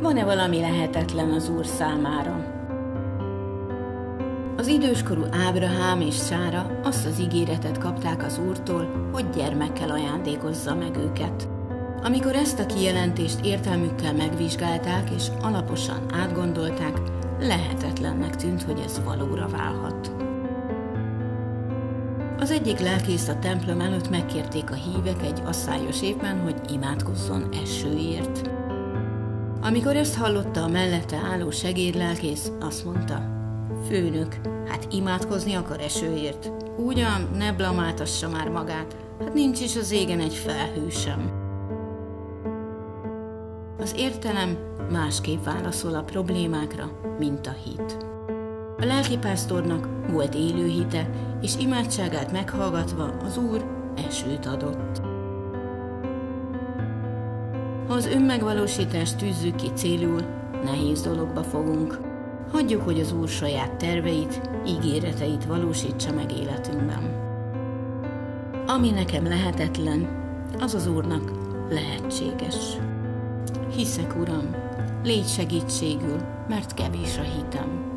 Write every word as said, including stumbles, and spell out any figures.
van-e valami lehetetlen az Úr számára? Az időskorú Ábrahám és Sára azt az ígéretet kapták az Úrtól, hogy gyermekkel ajándékozza meg őket. Amikor ezt a kijelentést értelmükkel megvizsgálták és alaposan átgondolták, lehetetlennek tűnt, hogy ez valóra válhat. Az egyik lelkész a templom előtt megkérték a hívek egy asszályos évben, hogy imádkozzon esőért. Amikor ezt hallotta a mellette álló segédlelkész, azt mondta: főnök, hát imádkozni akar esőért? Ugyan, ne blamáltassa már magát, hát nincs is az égen egy felhő sem. Az értelem másképp válaszol a problémákra, mint a hit. A lelkipásztornak volt élő hite, és imádságát meghallgatva az Úr esőt adott. Ha az önmegvalósítást tűzzük ki célul, nehéz dologba fogunk. Hagyjuk, hogy az Úr saját terveit, ígéreteit valósítsa meg életünkben. Ami nekem lehetetlen, az az Úrnak lehetséges. Hiszek, Uram, légy segítségül, mert kevés a hitem.